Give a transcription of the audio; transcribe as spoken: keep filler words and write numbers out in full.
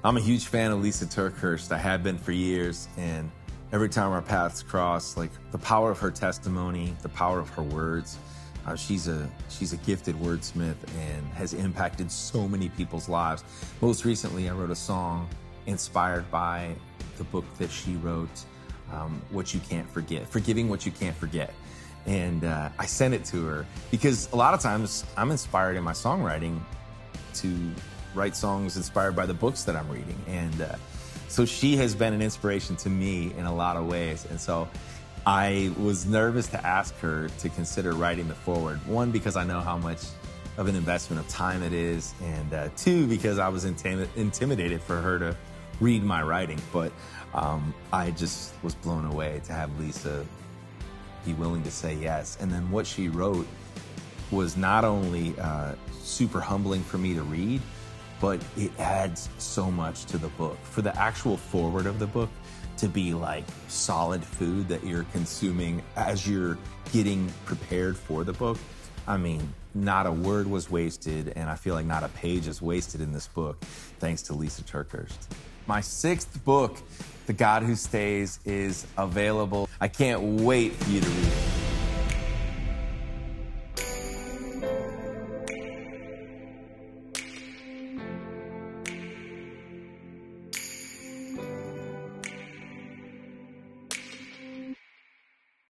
I'm a huge fan of Lisa TyrKeurst's. I have been for years, and every time our paths cross, like the power of her testimony, the power of her words, uh, she's a she's a gifted wordsmith and has impacted so many people's lives. Most recently, I wrote a song inspired by the book that she wrote, um, What You Can't Forget, Forgiving What You Can't Forget. And uh, I sent it to her because a lot of times I'm inspired in my songwriting to write songs inspired by the books that I'm reading. And uh, so she has been an inspiration to me in a lot of ways. And so I was nervous to ask her to consider writing the foreword. One, because I know how much of an investment of time it is. And uh, two, because I was intim intimidated for her to read my writing. But um, I just was blown away to have Lisa be willing to say yes. And then what she wrote was not only uh, super humbling for me to read, but it adds so much to the book. For the actual foreword of the book to be like solid food that you're consuming as you're getting prepared for the book, I mean, not a word was wasted, and I feel like not a page is wasted in this book, thanks to Lisa TyrKeurst's. My sixth book, The God Who Stays, is available. I can't wait for you to read it.